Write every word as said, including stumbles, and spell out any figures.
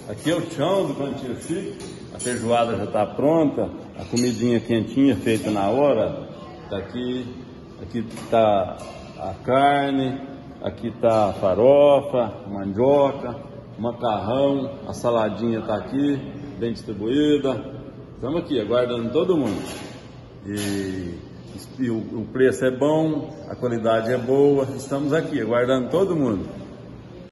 Aqui é o chão do Cantinho Chique. A feijoada já está pronta, a comidinha quentinha feita na hora. Tá aqui, aqui está a carne, aqui está a farofa, mandioca, macarrão, a saladinha está aqui, bem distribuída. Estamos aqui aguardando todo mundo. E, e o, o preço é bom, a qualidade é boa. Estamos aqui aguardando todo mundo.